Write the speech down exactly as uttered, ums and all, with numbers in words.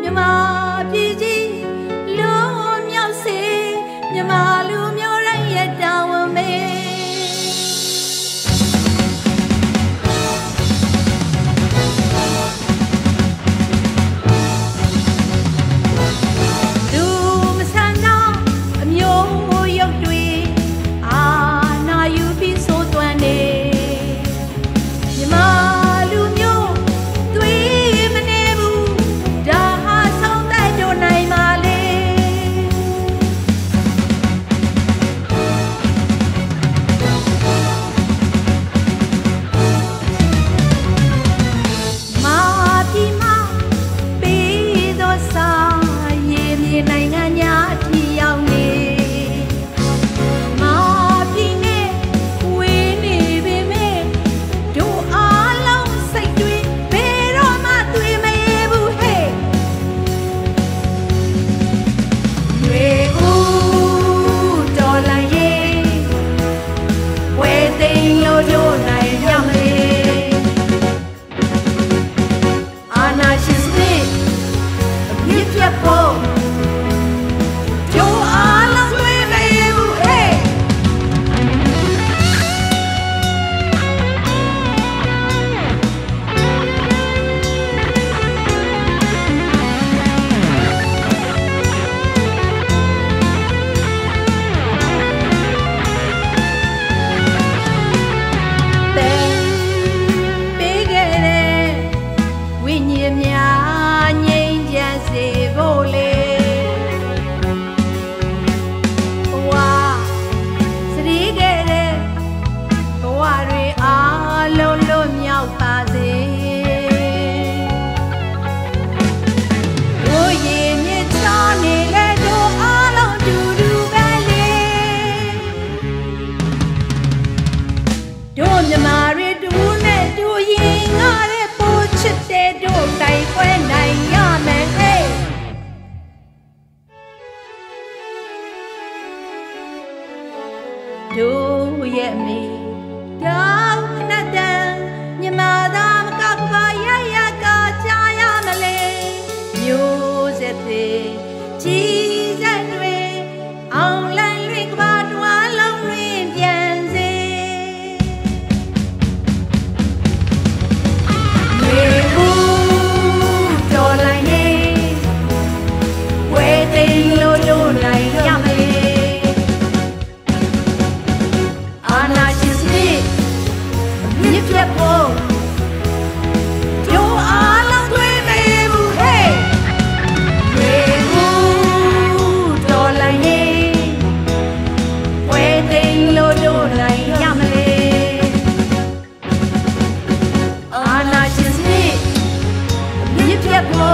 မြန်မာပြည်ကြီးလုံးမြောက်စေမြန်မာလူမျိုးတိုင်းရဲ့တာဝန်ပဲလူမဆန်တော့အမျိုးရုပ်တွေအာနာယူပြီးဆိုးသွမ်းနေမြန်မာလူမျိုးသွေးမနေဘူးဒါဟာဆုံးသက်တို့နိုင်ပါလေမာပြည်မှာပေးသောစာရေမြေနိုင်ငံညာအထိရောက်နေမာပြည်နဲ့ဝေးနေပေမဲ့တို့အားလုံးစိတ်တွေဘယ်တော့မှသွေးမရေဘူးဟဲ့ရွေဦးတော်လိုက်ရေးဝဲသိမ်းလို့တို့နိုင်ရမလေအာနာရှင်စနစ်အပြစ်ပြတ်ဖို့တို့အားလုံးသွေးမရေဘူးဟဲ့ပေးခဲ့တဲ့ဝိညာဉ်များငြိမ်းချမ်းစေဖို့လေဘဝစရီးခဲ့တဲ့ဘဝတွေအားလုံးလွတ်မြောက်ပါစေတို့ရေမြစ်ချောင်းနေလေတို့အားလုံးတူတူပဲလေတို့မြမာတွေတူနဲ့တူရင်ငါတဲ့ပိုးချစ်တဲ့တို့တိုင်ခွဲနိုင်ရမယ်ဟဲ့တို့ရဲ့မိတောင်းခဏတန်မြမာသာမကပပါရရကကြာရမလဲမျိုးဆက်သေးကြီးစံတွေအောင်လန်းလွင်ကဘာတွားလုံးလွင်ပြန်စေရေဦးတော်လိုက်ရေးဝဲသိမ်းလို့တို့နိုင်ရမလေအာနာရှင်စနစ်အမြစ်ပြတ်ဖို့တို့အားလုံးသွေးမရေဘူးဟဲ့ရေဦးတော်လိုက်ရေးဝဲသိမ်းလို့တို့နိုင်ရမလေအာနာရှင်စနစ်အမြစ်ပြတ်ဖို့